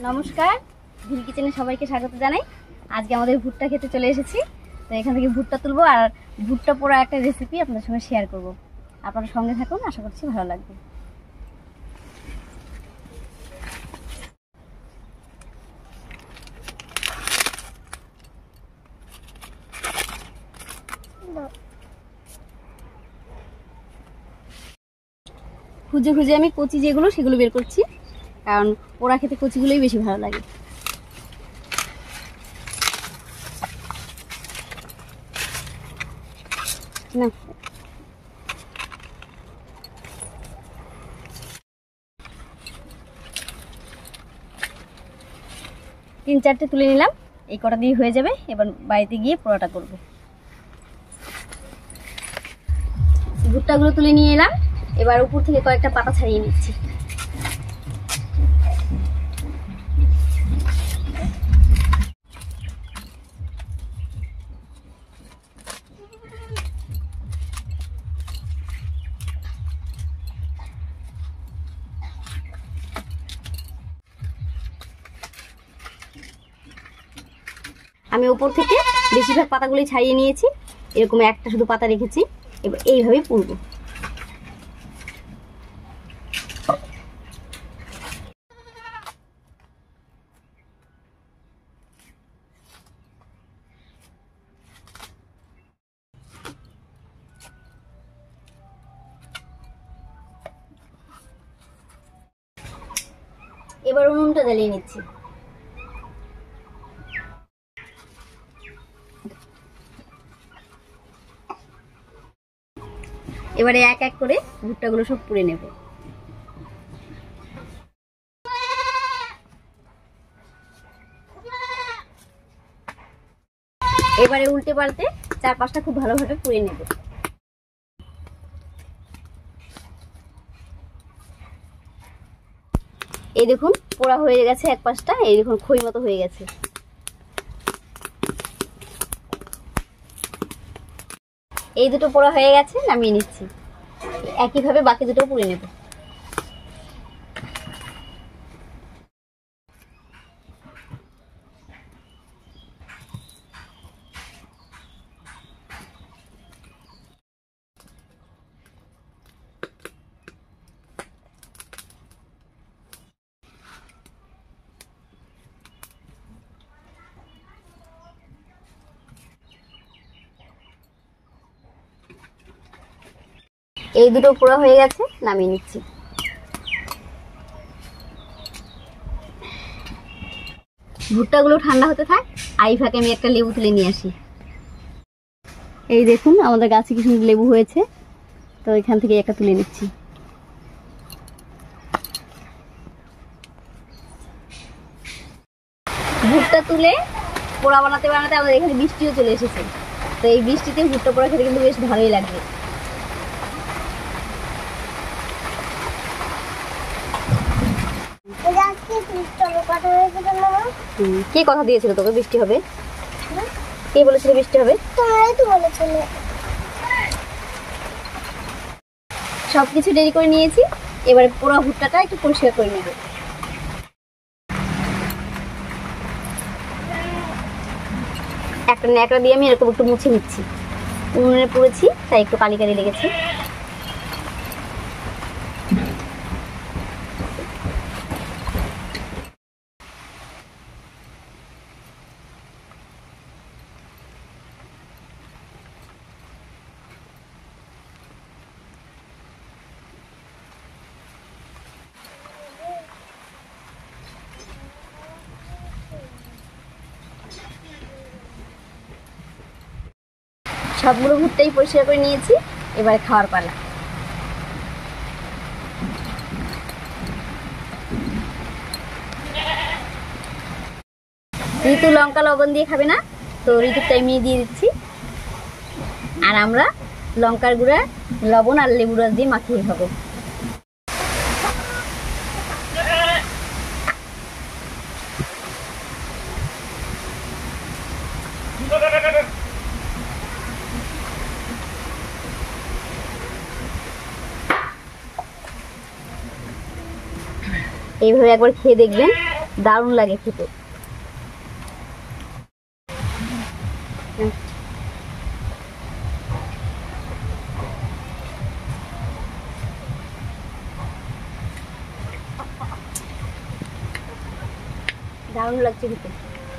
নমস্কার, ভিল কিচেনে সবাইকে স্বাগত জানাই। আজকে আমাদের ভুট্টা খেতে চলে এসেছি। তো এখান থেকে ভুট্টা তুলবো আর ভুট্টা পোড়া একটা রেসিপি আপনাদের সঙ্গে শেয়ার করব। আপনারা সঙ্গে থাকুন, আশা করছি ভালো লাগবে। খুঁজে খুঁজে আমি কচি যেগুলো সেগুলো বের করছি, কারণ পোড়া খেতে কচিগুলোই বেশি ভালো লাগে। না, তিন চারটে তুলে নিলাম, এই কটা দিয়ে হয়ে যাবে। এবার বাড়িতে গিয়ে পোড়াটা করব। ভুট্টাগুলো তুলে নিয়ে এলাম, এবার উপর থেকে কয়েকটা পাতা ছাড়িয়ে নিচ্ছি। আমি উপর থেকে বেশিরভাগ পাতাগুলি ছাড়িয়ে নিয়েছি, এরকম একটা শুধু পাতা রেখেছি। এবার এইভাবে পুড়ব। এবার উনুনটা জ্বালিয়ে নিচ্ছি। এবারে এক এক করে ভুট্টাগুলো সব পুড়ে নেব। এবারে উল্টে পাল্টে চার পাঁচটা খুব ভালোভাবে পুড়ে নেব। এই দেখুন পোড়া হয়ে গেছে এক পাশটা, এই দেখুন খই মতো হয়ে গেছে। এই দুটো পোড়া হয়ে গেছে, নামিয়ে নিচ্ছি। একইভাবে বাকি দুটো পুড়ে নেব। এই দুটো পোড়া হয়ে গেছে, নামিয়ে নিচ্ছি। ভুট্টাগুলো ঠান্ডা হতে থাক, আর এই ফাঁকে আমি একটা লেবু তুলে নিয়ে আসি। এই দেখুন আমাদের গাছে কি সুন্দর লেবু হয়েছে, তো এখান থেকে একটা তুলে নিচ্ছি। ভুট্টা তুলে পোড়া বানাতে বানাতে আমাদের এখানে বৃষ্টিও চলে এসেছে। তো এই বৃষ্টিতে ভুট্টা পোড়া খেতে কিন্তু বেশ ভালোই লাগবে। কে কথা দিয়েছিল তোকে বৃষ্টি হবে? কে বলেছিল বৃষ্টি হবে? সবকিছু রেডি করে নিয়েছি, এবারে পোড়া ভুট্টাটা একটু পরিষ্কার করে নেব। একটা ন্যাকড়া দিয়ে আমি এরকম একটু মুছে নিচ্ছি। উনুনে পুড়েছি তাই একটু কালি কালি লেগেছে। সবগুলো ভুট্টাই পরিষ্কার করে নিয়েছি, এবারে খাওয়ার পালা। ঋতু লঙ্কা লবণ দিয়ে খাবে না, তো ঋতুর টাইমে দিয়ে দিচ্ছি। আর আমরা লঙ্কার গুঁড়া লবণ আর লেবু রস দিয়ে মাখিয়ে খাবো। এইভাবে একবার খেয়ে দেখবেন, দারুণ লাগে খেতে। দারুণ লাগছে খেতে।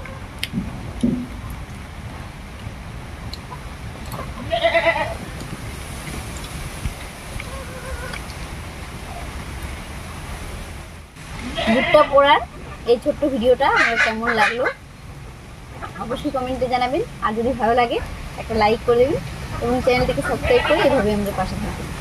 ভুট্টা পোড়ার এই ছোট্ট ভিডিওটা আমার কেমন লাগলো অবশ্যই কমেন্টে জানাবেন। আর যদি ভালো লাগে একটা লাইক করে দেবেন এবং চ্যানেলটিকে সাবস্ক্রাইব করে এভাবে আমাদের পাশে থাকবেন।